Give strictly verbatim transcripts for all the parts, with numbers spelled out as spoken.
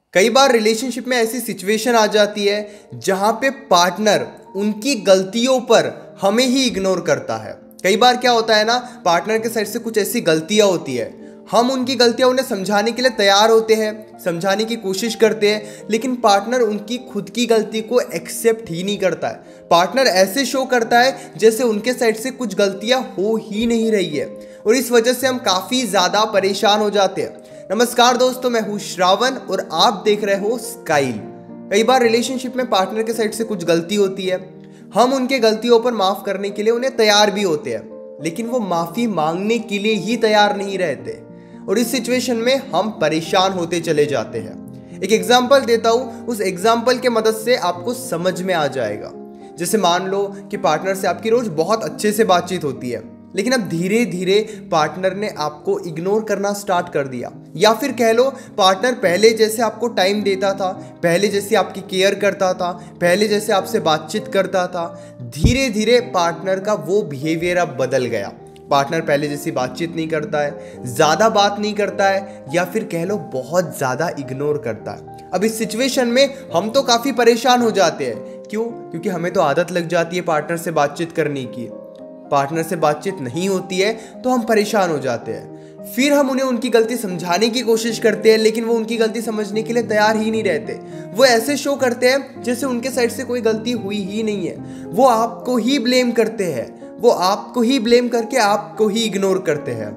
कई बार रिलेशनशिप में ऐसी सिचुएशन आ जाती है जहां पे पार्टनर उनकी गलतियों पर हमें ही इग्नोर करता है। कई बार क्या होता है ना, पार्टनर के साइड से कुछ ऐसी गलतियां होती है, हम उनकी गलतियां उन्हें समझाने के लिए तैयार होते हैं, समझाने की कोशिश करते हैं, लेकिन पार्टनर उनकी खुद की गलती को एक्सेप्ट ही नहीं करता है। पार्टनर ऐसे शो करता है जैसे उनके साइड से कुछ गलतियां हो ही नहीं रही है, और इस वजह से हम काफ़ी ज़्यादा परेशान हो जाते हैं। नमस्कार दोस्तों, मैं हूँ श्रावण और आप देख रहे हो स्काइल। कई बार रिलेशनशिप में पार्टनर के साइड से कुछ गलती होती है, हम उनके गलतियों पर माफ़ करने के लिए उन्हें तैयार भी होते हैं, लेकिन वो माफ़ी मांगने के लिए ही तैयार नहीं रहते, और इस सिचुएशन में हम परेशान होते चले जाते हैं। एक एग्जाम्पल देता हूँ, उस एग्जाम्पल के मदद से आपको समझ में आ जाएगा। जैसे मान लो कि पार्टनर से आपकी रोज बहुत अच्छे से बातचीत होती है, लेकिन अब धीरे धीरे पार्टनर ने आपको इग्नोर करना स्टार्ट कर दिया, या फिर कह लो पार्टनर पहले जैसे आपको टाइम देता था, पहले जैसे आपकी केयर करता था, पहले जैसे आपसे बातचीत करता था, धीरे धीरे पार्टनर का वो बिहेवियर अब बदल गया। पार्टनर पहले जैसी बातचीत नहीं करता है, ज़्यादा बात नहीं करता है, या फिर कह लो बहुत ज़्यादा इग्नोर करता है। अब इस सिचुएशन में हम तो काफ़ी परेशान हो जाते हैं। क्यों? क्योंकि हमें तो आदत लग जाती है पार्टनर से बातचीत करने की। पार्टनर से बातचीत नहीं होती है तो हम परेशान हो जाते हैं। फिर हम उन्हें उनकी गलती समझाने की कोशिश करते हैं, लेकिन वो उनकी गलती समझने के लिए तैयार ही नहीं रहते। वो ऐसे शो करते हैं जैसे उनके साइड से कोई गलती हुई ही नहीं है। वो आपको ही ब्लेम करते हैं, वो आपको ही ब्लेम करके आपको ही इग्नोर करते हैं।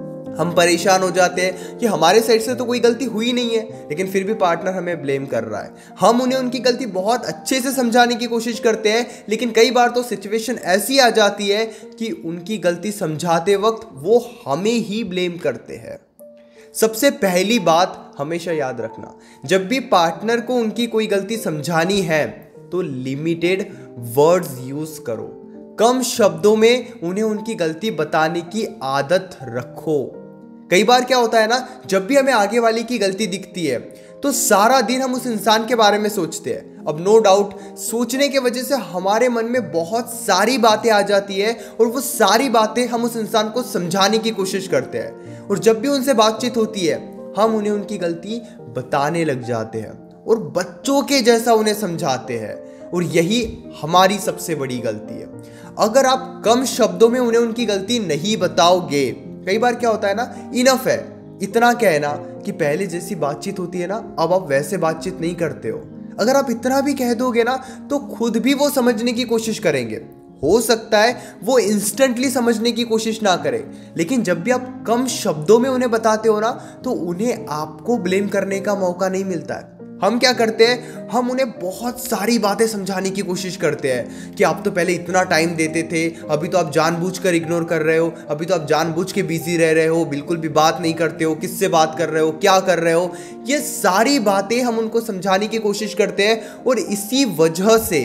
हम परेशान हो जाते हैं कि हमारे साइड से तो कोई गलती हुई नहीं है, लेकिन फिर भी पार्टनर हमें ब्लेम कर रहा है। हम उन्हें उनकी गलती बहुत अच्छे से समझाने की कोशिश करते हैं, लेकिन कई बार तो सिचुएशन ऐसी आ जाती है कि उनकी गलती समझाते वक्त वो हमें ही ब्लेम करते हैं। सबसे पहली बात हमेशा याद रखना, जब भी पार्टनर को उनकी कोई गलती समझानी है तो लिमिटेड वर्ड्स यूज करो। कम शब्दों में उन्हें उनकी गलती बताने की आदत रखो। कई बार क्या होता है ना, जब भी हमें आगे वाले की गलती दिखती है तो सारा दिन हम उस इंसान के बारे में सोचते हैं। अब नो डाउट सोचने की वजह से हमारे मन में बहुत सारी बातें आ जाती है, और वो सारी बातें हम उस इंसान को समझाने की कोशिश करते हैं, और जब भी उनसे बातचीत होती है हम उन्हें उनकी गलती बताने लग जाते हैं और बच्चों के जैसा उन्हें समझाते हैं, और यही हमारी सबसे बड़ी गलती है। अगर आप कम शब्दों में उन्हें उनकी गलती नहीं बताओगे, कई बार क्या होता है ना, इनफ है इतना कहना कि पहले जैसी बातचीत होती है ना, अब आप वैसे बातचीत नहीं करते हो। अगर आप इतना भी कह दोगे ना तो खुद भी वो समझने की कोशिश करेंगे। हो सकता है वो इंस्टेंटली समझने की कोशिश ना करें, लेकिन जब भी आप कम शब्दों में उन्हें बताते हो ना तो उन्हें आपको ब्लेम करने का मौका नहीं मिलता है। हम क्या करते हैं, हम उन्हें बहुत सारी बातें समझाने की कोशिश करते हैं कि आप तो पहले इतना टाइम देते थे, अभी तो आप जानबूझकर इग्नोर कर रहे हो, अभी तो आप जानबूझ के बिजी रह रहे हो, बिल्कुल भी बात नहीं करते हो, किससे बात कर रहे हो, क्या कर रहे हो। ये सारी बातें हम उनको समझाने की कोशिश करते हैं, और इसी वजह से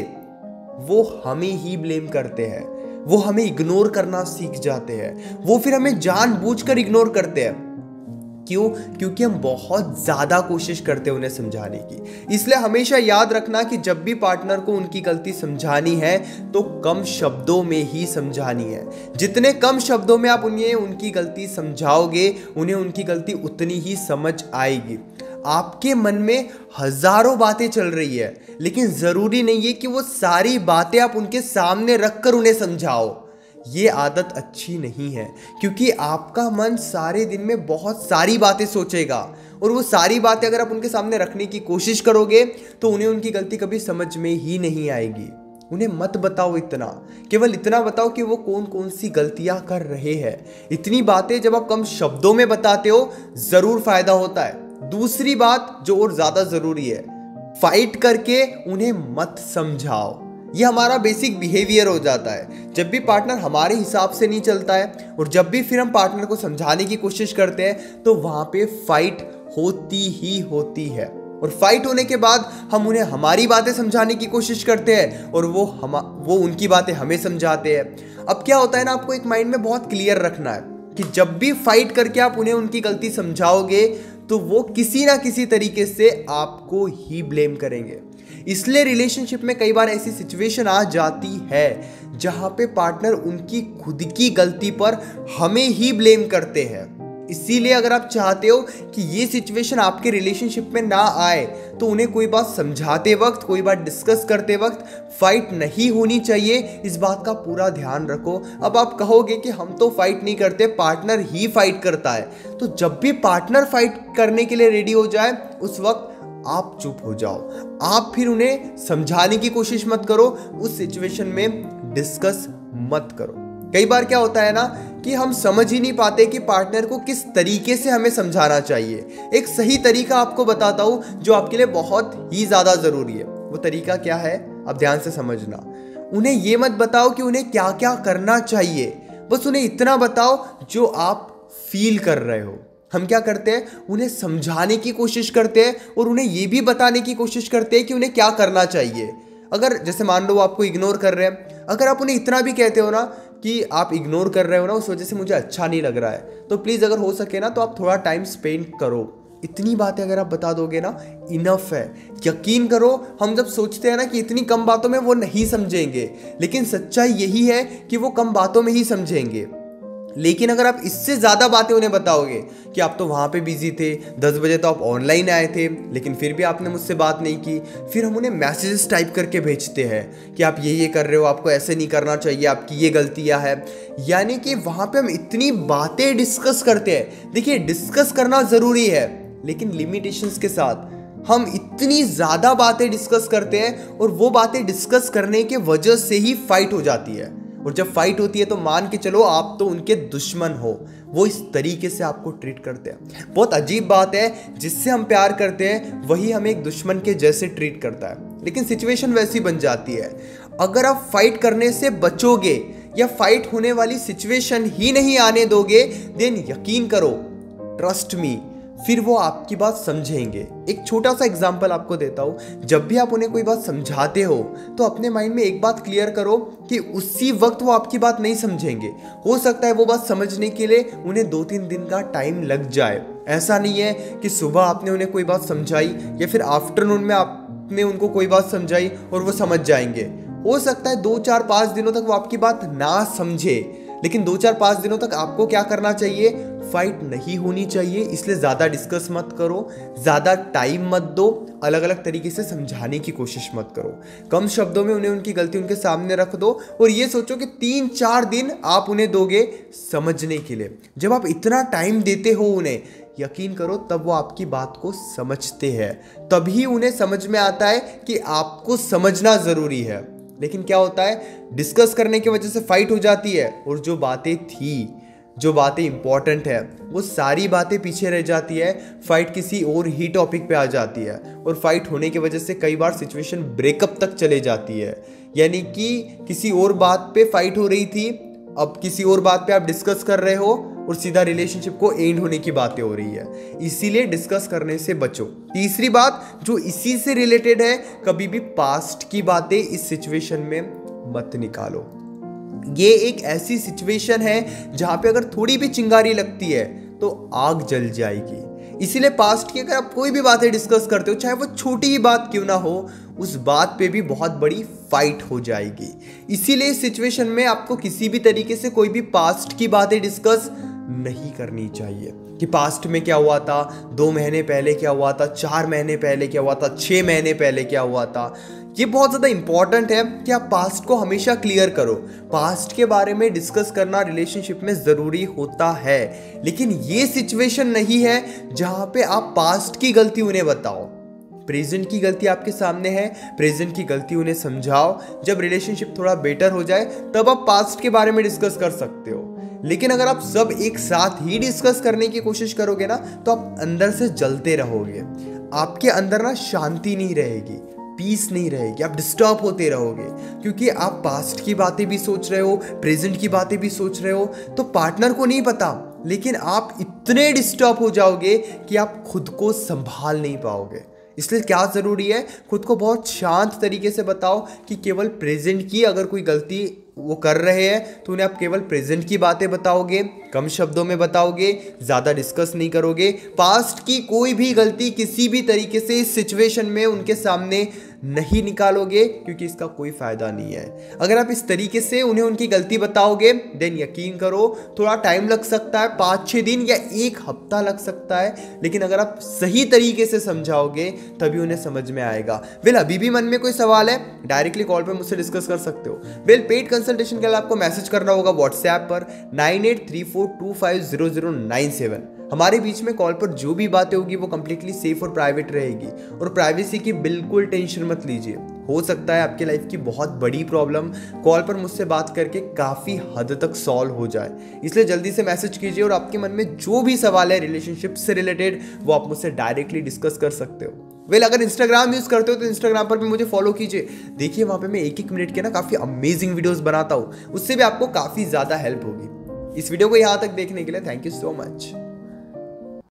वो हमें ही ब्लेम करते हैं, वो हमें इग्नोर करना सीख जाते हैं, वो फिर हमें जानबूझकर इग्नोर करते हैं। क्यों? क्योंकि हम बहुत ज़्यादा कोशिश करते हैं उन्हें समझाने की। इसलिए हमेशा याद रखना कि जब भी पार्टनर को उनकी गलती समझानी है तो कम शब्दों में ही समझानी है। जितने कम शब्दों में आप उन्हें उनकी गलती समझाओगे, उन्हें उनकी गलती उतनी ही समझ आएगी। आपके मन में हजारों बातें चल रही है, लेकिन ज़रूरी नहीं है कि वो सारी बातें आप उनके सामने रखकर उन्हें समझाओ। ये आदत अच्छी नहीं है, क्योंकि आपका मन सारे दिन में बहुत सारी बातें सोचेगा, और वो सारी बातें अगर आप उनके सामने रखने की कोशिश करोगे तो उन्हें उनकी गलती कभी समझ में ही नहीं आएगी। उन्हें मत बताओ इतना, केवल इतना बताओ कि वो कौन कौन सी गलतियां कर रहे हैं। इतनी बातें जब आप कम शब्दों में बताते हो ज़रूर फायदा होता है। दूसरी बात जो और ज़्यादा ज़रूरी है, फाइट करके उन्हें मत समझाओ। ये हमारा बेसिक बिहेवियर हो जाता है। जब भी पार्टनर हमारे हिसाब से नहीं चलता है, और जब भी फिर हम पार्टनर को समझाने की कोशिश करते हैं तो वहाँ पे फाइट होती ही होती है, और फाइट होने के बाद हम उन्हें हमारी बातें समझाने की कोशिश करते हैं, और वो हम वो उनकी बातें हमें समझाते हैं। अब क्या होता है ना, आपको एक माइंड में बहुत क्लियर रखना है कि जब भी फाइट करके आप उन्हें उनकी गलती समझाओगे तो वो किसी ना किसी तरीके से आपको ही ब्लेम करेंगे। इसलिए रिलेशनशिप में कई बार ऐसी सिचुएशन आ जाती है जहां पे पार्टनर उनकी खुद की गलती पर हमें ही ब्लेम करते हैं। इसीलिए अगर आप चाहते हो कि ये सिचुएशन आपके रिलेशनशिप में ना आए तो उन्हें कोई बात समझाते वक्त, कोई बात डिस्कस करते वक्त फाइट नहीं होनी चाहिए। इस बात का पूरा ध्यान रखो। अब आप कहोगे कि हम तो फाइट नहीं करते, पार्टनर ही फाइट करता है। तो जब भी पार्टनर फाइट करने के लिए रेडी हो जाए उस वक्त आप चुप हो जाओ। आप फिर उन्हें समझाने की कोशिश मत करो, उस सिचुएशन में डिस्कस मत करो। कई बार क्या होता है ना कि हम समझ ही नहीं पाते कि पार्टनर को किस तरीके से हमें समझाना चाहिए। एक सही तरीका आपको बताता हूं जो आपके लिए बहुत ही ज्यादा जरूरी है। वो तरीका क्या है, आप ध्यान से समझना। उन्हें ये मत बताओ कि उन्हें क्या क्या करना चाहिए, बस उन्हें इतना बताओ जो आप फील कर रहे हो। हम क्या करते हैं, उन्हें समझाने की कोशिश करते हैं और उन्हें ये भी बताने की कोशिश करते हैं कि उन्हें क्या करना चाहिए। अगर जैसे मान लो वो आपको इग्नोर कर रहे हैं, अगर आप उन्हें इतना भी कहते हो ना कि आप इग्नोर कर रहे हो ना उस वजह से मुझे अच्छा नहीं लग रहा है, तो प्लीज़ अगर हो सके ना तो आप थोड़ा टाइम स्पेंड करो। इतनी बातें अगर आप बता दोगे ना, इनफ है। यकीन करो, हम जब सोचते हैं ना कि इतनी कम बातों में वो नहीं समझेंगे, लेकिन सच्चाई यही है कि वो कम बातों में ही समझेंगे। लेकिन अगर आप इससे ज़्यादा बातें उन्हें बताओगे कि आप तो वहाँ पे बिजी थे, दस बजे तो आप ऑनलाइन आए थे लेकिन फिर भी आपने मुझसे बात नहीं की, फिर हम उन्हें मैसेजेस टाइप करके भेजते हैं कि आप ये ये कर रहे हो, आपको ऐसे नहीं करना चाहिए, आपकी ये गलतियाँ हैं। यानी कि वहाँ पे हम इतनी बातें डिस्कस करते हैं। देखिए, डिस्कस करना ज़रूरी है लेकिन लिमिटेशंस के साथ। हम इतनी ज़्यादा बातें डिस्कस करते हैं और वो बातें डिस्कस करने के वजह से ही फाइट हो जाती है। और जब फाइट होती है तो मान के चलो आप तो उनके दुश्मन हो। वो इस तरीके से आपको ट्रीट करते हैं। बहुत अजीब बात है, जिससे हम प्यार करते हैं वही हमें एक दुश्मन के जैसे ट्रीट करता है। लेकिन सिचुएशन वैसी बन जाती है। अगर आप फाइट करने से बचोगे या फाइट होने वाली सिचुएशन ही नहीं आने दोगे, देन यकीन करो, ट्रस्ट मी, फिर वो आपकी बात समझेंगे। एक छोटा सा एग्जांपल आपको देता हूँ। जब भी आप उन्हें कोई बात समझाते हो तो अपने माइंड में एक बात क्लियर करो कि उसी वक्त वो आपकी बात नहीं समझेंगे। हो सकता है वो बात समझने के लिए उन्हें दो तीन दिन का टाइम लग जाए। ऐसा नहीं है कि सुबह आपने उन्हें कोई बात समझाई या फिर आफ्टरनून में आपने उनको कोई बात समझाई और वो समझ जाएंगे। हो सकता है दो चार पाँच दिनों तक वो आपकी बात ना समझे, लेकिन दो चार पाँच दिनों तक आपको क्या करना चाहिए, फाइट नहीं होनी चाहिए। इसलिए ज़्यादा डिस्कस मत करो, ज़्यादा टाइम मत दो, अलग अलग तरीके से समझाने की कोशिश मत करो। कम शब्दों में उन्हें उनकी गलती उनके सामने रख दो और ये सोचो कि तीन चार दिन आप उन्हें दोगे समझने के लिए। जब आप इतना टाइम देते हो उन्हें, यकीन करो तब वो आपकी बात को समझते हैं। तभी उन्हें समझ में आता है कि आपको समझना ज़रूरी है। लेकिन क्या होता है, डिस्कस करने की वजह से फाइट हो जाती है और जो बातें थी, जो बातें इंपॉर्टेंट है, वो सारी बातें पीछे रह जाती है। फाइट किसी और ही टॉपिक पे आ जाती है और फाइट होने की वजह से कई बार सिचुएशन ब्रेकअप तक चले जाती है। यानी कि किसी और बात पे फाइट हो रही थी, अब किसी और बात पे आप डिस्कस कर रहे हो और सीधा रिलेशनशिप को एंड होने की बातें हो रही है। इसीलिए डिस्कस करने से बचो। तीसरी बात जो इसी से रिलेटेड है, कभी भी पास्ट की बातें इस सिचुएशन में मत निकालो। ये एक ऐसी सिचुएशन है जहां पे अगर थोड़ी भी चिंगारी लगती है तो आग जल जाएगी। इसीलिए पास्ट की अगर आप कोई भी बातें डिस्कस करते हो, चाहे वो छोटी ही बात क्यों ना हो, उस बात पे भी बहुत बड़ी फाइट हो जाएगी। इसीलिए इस सिचुएशन में आपको किसी भी तरीके से कोई भी पास्ट की बातें डिस्कस नहीं करनी चाहिए कि पास्ट में क्या हुआ था, दो महीने पहले क्या हुआ था, चार महीने पहले क्या हुआ था, छः महीने पहले क्या हुआ था। ये बहुत ज़्यादा इंपॉर्टेंट है कि आप पास्ट को हमेशा क्लियर करो। पास्ट के बारे में डिस्कस करना रिलेशनशिप में ज़रूरी होता है, लेकिन ये सिचुएशन नहीं है जहाँ पे आप पास्ट की गलती उन्हें बताओ। प्रेजेंट की गलती आपके सामने है, प्रेजेंट की गलती उन्हें समझाओ। जब रिलेशनशिप थोड़ा बेटर हो जाए तब आप पास्ट के बारे में डिस्कस कर सकते हो। लेकिन अगर आप सब एक साथ ही डिस्कस करने की कोशिश करोगे ना, तो आप अंदर से जलते रहोगे। आपके अंदर ना शांति नहीं रहेगी, पीस नहीं रहेगी, आप डिस्टर्ब होते रहोगे क्योंकि आप पास्ट की बातें भी सोच रहे हो, प्रेजेंट की बातें भी सोच रहे हो। तो पार्टनर को नहीं पता, लेकिन आप इतने डिस्टर्ब हो जाओगे कि आप खुद को संभाल नहीं पाओगे। इसलिए क्या ज़रूरी है, खुद को बहुत शांत तरीके से बताओ कि केवल प्रेजेंट की अगर कोई गलती वो कर रहे हैं तो उन्हें आप केवल प्रेजेंट की बातें बताओगे, कम शब्दों में बताओगे, ज़्यादा डिस्कस नहीं करोगे। पास्ट की कोई भी गलती किसी भी तरीके से इस सिचुएशन में उनके सामने नहीं निकालोगे, क्योंकि इसका कोई फायदा नहीं है। अगर आप इस तरीके से उन्हें उनकी गलती बताओगे, देन यकीन करो थोड़ा टाइम लग सकता है, पाँच छः दिन या एक हफ्ता लग सकता है, लेकिन अगर आप सही तरीके से समझाओगे तभी उन्हें समझ में आएगा। वेल अभी भी मन में कोई सवाल है, डायरेक्टली कॉल पर मुझसे डिस्कस कर सकते हो। वेल पेड कंसल्टेशन के लिए आपको मैसेज करना होगा व्हाट्सएप पर nine eight three four two five zero zero nine seven. हमारे बीच में कॉल पर जो भी बातें होगी वो कंप्लीटली सेफ और प्राइवेट रहेगी, और प्राइवेसी की बिल्कुल टेंशन मत लीजिए। हो सकता है आपकी लाइफ की बहुत बड़ी प्रॉब्लम कॉल पर मुझसे बात करके काफ़ी हद तक सॉल्व हो जाए, इसलिए जल्दी से मैसेज कीजिए और आपके मन में जो भी सवाल है रिलेशनशिप से रिलेटेड वो आप मुझसे डायरेक्टली डिस्कस कर सकते हो। वेल well, अगर इंस्टाग्राम यूज़ करते हो तो इंस्टाग्राम पर भी मुझे फॉलो कीजिए। देखिए वहाँ पे मैं एक एक मिनट के ना काफ़ी अमेजिंग वीडियोस बनाता हूँ, उससे भी आपको काफ़ी ज़्यादा हेल्प होगी। इस वीडियो को यहाँ तक देखने के लिए थैंक यू सो मच।